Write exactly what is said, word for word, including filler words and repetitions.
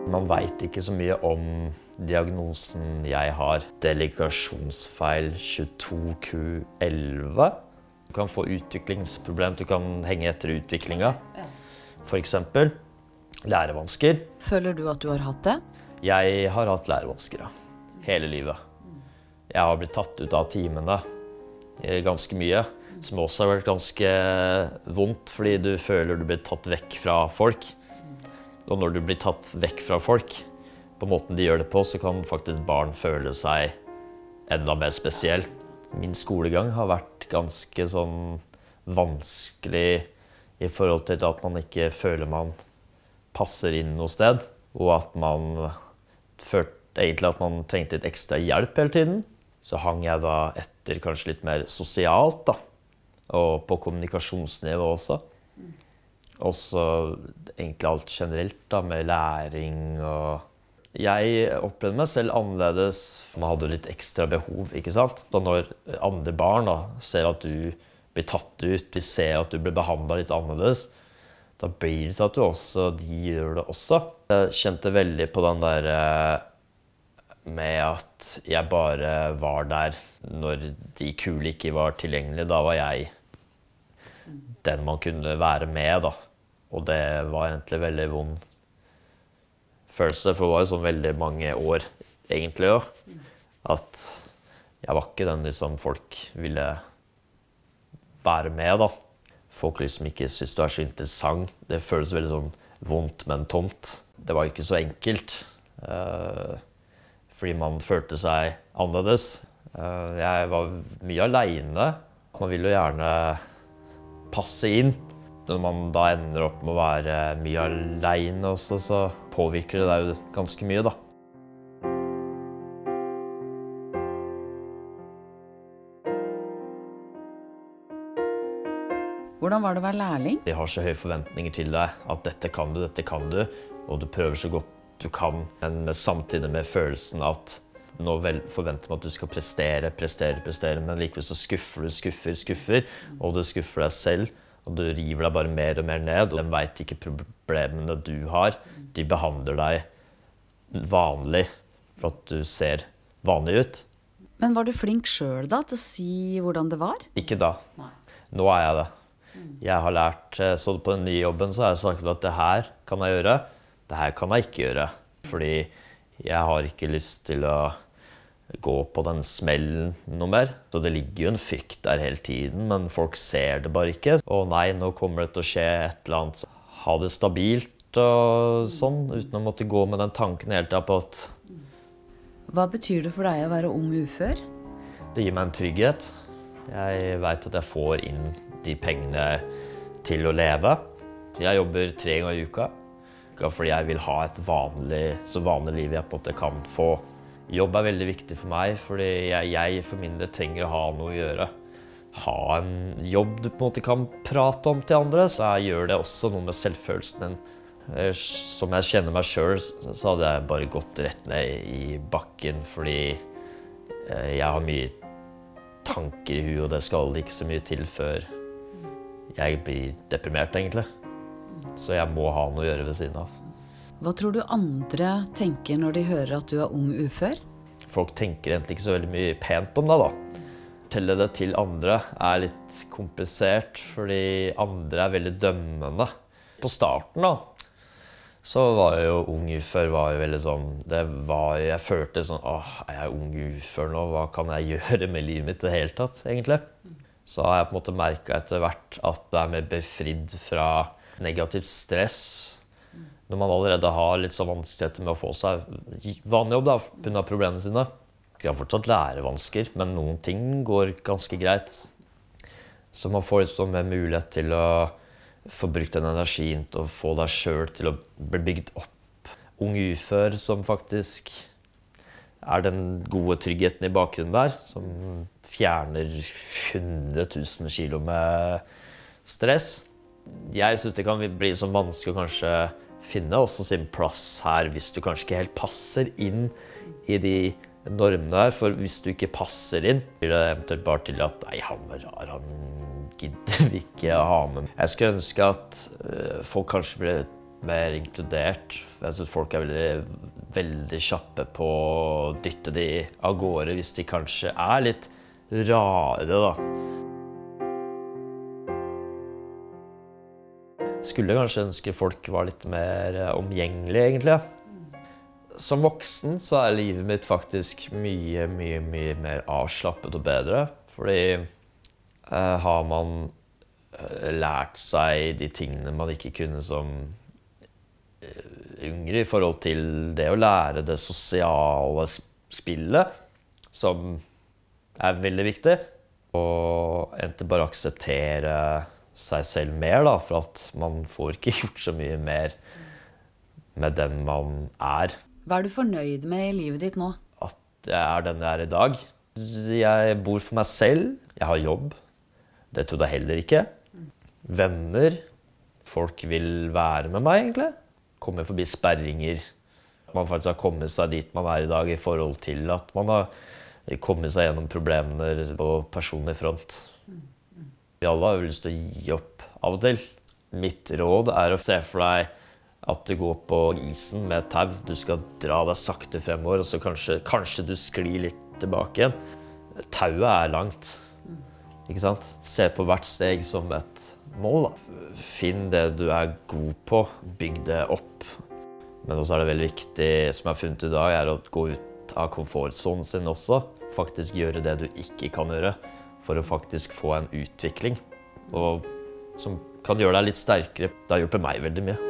Man vet ikke så mye om diagnosen jeg har. Delegasjonsfeil tjueto q elleve. Du kan få utviklingsproblem, du kan henge etter utviklinga. For eksempel lærevansker. Føler du at du har hatt det? Jeg har hatt lærevansker, ja. Hele livet. Jeg har blitt tatt ut av timene ganske mye, som også har vært ganske vondt, fordi du føler du blir tatt vekk fra folk. Og når du blir tatt vekk fra folk, på måten de gjør det på, så kan faktisk barn føle seg enda mer spesiell. Min skolegang har vært ganske sånn vanskelig i forhold til at man ikke føler man passer inn noe sted, og at man følte egentlig at man trengte litt ekstra hjelp hele tiden. Så hang jeg da etter kanskje litt mer sosialt da, og på kommunikasjonsnivå også. Og så egentlig alt generelt da, med læring og... Jeg opplevde meg selv annerledes. Man hadde litt ekstra behov, ikke sant? Så når andre barn da, ser at du blir tatt ut, de ser at du blir behandlet litt annerledes, da blir det til at du også, de gjør det også. Jeg kjente veldig på den der med at jeg bare var der når de kule ikke var tilgjengelige. Da var jeg den man kunne være med da. Og det var egentlig veldig vond følelse, for det var jo sånn veldig mange år egentlig også, at jeg var ikke den liksom folk ville være med da. Folk liksom ikke synes det var så interessant. Det føles veldig sånn vondt, men tomt. Det var ikke så enkelt, fordi man følte seg annerledes. Jeg var mye alene. Man vil jo gjerne passe inn. Når man da ender opp med å være mye alene også, så påvirker det deg jo ganske mye da. Hvordan var det å være lærling? De har så høye forventninger til deg, at dette kan du, dette kan du, og du prøver så godt du kan, men samtidig med følelsen at nå forventer man at du skal prestere, prestere, prestere, men likevel så skuffer du, skuffer, skuffer, og du skuffer deg selv, og du river deg bare mer og mer ned, og de vet ikke problemene du har. De behandler deg vanlig, for at du ser vanlig ut. Men var du flink selv da, til å si hvordan det var? Ikke da. Nå er jeg det. Jeg har lært, så på den nye jobben så har jeg sagt at det her kan jeg gjøre, det her kan jeg ikke gjøre. Fordi jeg har ikke lyst til å gå på den smellen noe mer. Så det ligger jo en frykt der hele tiden, men folk ser det bare ikke. Å nei, nå kommer det til å skje et eller annet. Ha det stabilt og sånn, uten å måtte gå med den tanken hele tiden på at... Hva betyr det for deg å være ung ufør? Det gir meg en trygghet. Jeg vet at jeg får inn de pengene til å leve. Jeg jobber tre ganger i uka, fordi jeg vil ha et vanlig, så vanlig liv jeg på en måte kan få. Jobb er veldig viktig for meg, fordi jeg, jeg for min del trenger å ha noe å gjøre. Ha en jobb du på en måte kan prate om til andre, så jeg gjør det også noe med selvfølelsen din. Som jeg kjenner meg selv, så hadde jeg bare gått rett ned i bakken, fordi jeg har mye tanker i huet, og det skal ikke så mye til før jeg blir deprimert egentlig. Så jeg må ha noe å gjøre ved siden av. Hva tror du andre tenker når de hører at du er ung ufør? Folk tenker egentlig ikke så veldig mye pent om det da. Fortelle det til andre er litt komplisert, fordi andre er veldig dømmende. På starten da, så var jeg jo ung ufør, var jo veldig sånn, det var, jeg følte sånn, åh, er jeg ung ufør nå? Hva kan jeg gjøre med livet mitt i det hele tatt, egentlig? Så har jeg på en måte merket etter hvert at det er mer befridd fra negativt stress. Når man allerede har litt så vanskeligheter med å få seg vanlig jobb da, på grunn av problemene sine. Jeg har fortsatt lærevansker, men noen ting går ganske greit. Så man får litt sånn mer mulighet til å få brukt den energien til å få deg selv til å bli bygd opp. Ung ufør som faktisk er den gode tryggheten i bakgrunnen der, som fjerner hundre tusen kilo med stress. Jeg synes det kan bli så vanskelig å kanskje finne også sin plass her hvis du kanskje ikke helt passer inn i de normene her, for hvis du ikke passer inn, blir det eventuelt bare til at nei, han var rar, han gidder vi ikke ha med. Jeg skulle ønske at folk kanskje ble mer inkludert. Jeg synes folk er veldig, veldig kjappe på å dytte de av gårde hvis de kanskje er litt rare, da. Skulle kanskje ønske folk var litt mer omgjengelige, egentlig. Som voksen så er livet mitt faktisk mye, mye, mye mer avslappet og bedre. Fordi eh, har man lært seg de tingene man ikke kunne som yngre i forhold til det å lære det sosiale spillet, som er veldig viktig. Og egentlig bare akseptere seg selv mer, da, for at man får ikke gjort så mye mer med den man er. Hva er du fornøyd med i livet ditt nå? At jeg er den jeg er i dag. Jeg bor for meg selv, jeg har jobb. Det trodde jeg heller ikke. Venner, folk vil være med meg egentlig. Komme forbi sperringer. Man faktisk har kommet seg dit man er i dag i forhold til at man har kommet seg gjennom problemene på personlig front. Vi alle har jo lyst til å gi opp av og til. Mitt råd er å se for deg at du går på isen med et tau. Du skal dra deg sakte fremover, og så kanskje, kanskje du sklir litt tilbake igjen. Tauet er langt, ikke sant? Se på hvert steg som et mål, da. Finn det du er god på, bygg det opp. Men også er det veldig viktig, som jeg har funnet i dag, er å gå ut av komfortzonen sin også. Faktisk gjøre det du ikke kan gjøre, for å faktisk få en utvikling. Og som kan gjøre deg litt sterkere. Det har hjulpet meg veldig mye.